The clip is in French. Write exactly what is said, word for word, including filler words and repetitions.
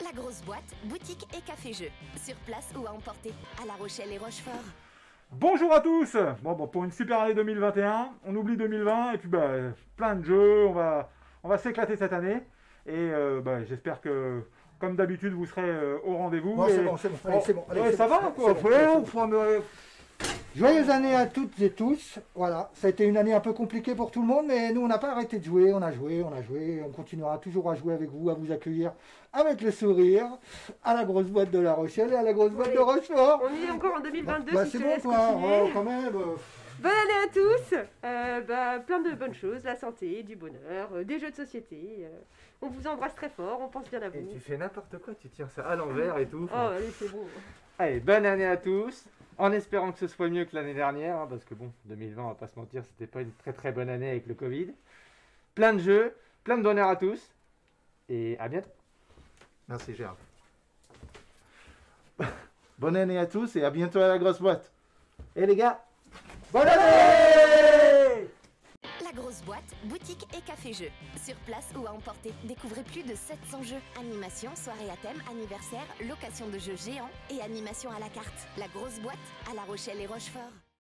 La grosse boîte, boutique et café-jeu. Sur place ou à emporter, à La Rochelle et Rochefort. Bonjour à tous. Bon, bon, pour une super année deux mille vingt et un, on oublie deux mille vingt et puis bah, plein de jeux, on va, on va s'éclater cette année. Et euh, bah, j'espère que, comme d'habitude, vous serez euh, au rendez-vous. Bon, et... c'est bon, c'est bon, allez, c'est bon. Allez, Ouais, c'est ça bon, va c'est quoi. bon, Ouais, c'est bon. on prend, euh, Joyeuses années à toutes et tous. Voilà, ça a été une année un peu compliquée pour tout le monde, mais nous, on n'a pas arrêté de jouer. On a joué, on a joué. On continuera toujours à jouer avec vous, à vous accueillir avec le sourire à la grosse boîte de La Rochelle et à la grosse boîte Oui. de Rochefort. On y est encore en deux mille vingt-deux, Bah, si c'est je te bon, laisse quoi. continuer. Oh, quand même. euh, Bonne année à tous. Euh, bah, plein de bonnes choses, la santé, du bonheur, euh, des jeux de société. euh, on vous embrasse très fort, on pense bien à vous. Et tu fais n'importe quoi, tu tiens ça à l'envers et tout. Oh, allez, c'est bon. Allez, bonne année à tous, en espérant que ce soit mieux que l'année dernière, hein, parce que bon, deux mille vingt, on va pas se mentir, c'était pas une très très bonne année avec le Covid. Plein de jeux, plein de bonheur à tous, et à bientôt. Merci Gérard. Bonne année à tous et à bientôt à la grosse boîte. Et les gars, bonne année! La grosse boîte, boutique et café-jeu. Sur place ou à emporter, découvrez plus de sept cents jeux. Animation, soirée à thème, anniversaire, location de jeux géants et animation à la carte. La grosse boîte à La Rochelle et Rochefort.